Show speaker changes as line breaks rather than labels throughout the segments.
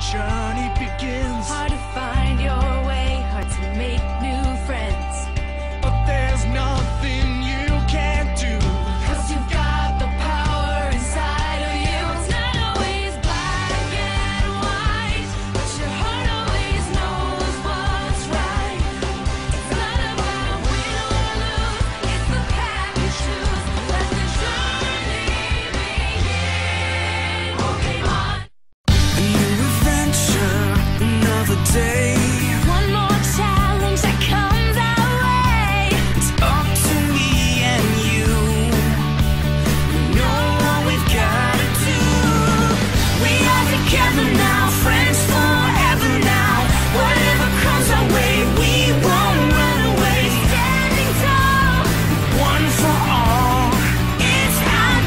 journey begins.
Hard to find your way, hard to make new friends.
But there's nothing you can't do.
'Cause you've got the power inside of you. It's not always black and white, but your heart always knows what's right. It's not about win or lose, it's the path you choose. Let the journey begin. Okay, on.
A new adventure, another day.
One more challenge that comes our way.
It's up to me and you. We know what we've gotta do. We are together now, friends forever now. Whatever comes our way, we won't run away.
Standing tall,
One for all, it's our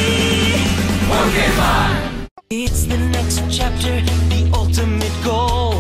destiny. Okay, bye. It's the next chapter, the ultimate goal.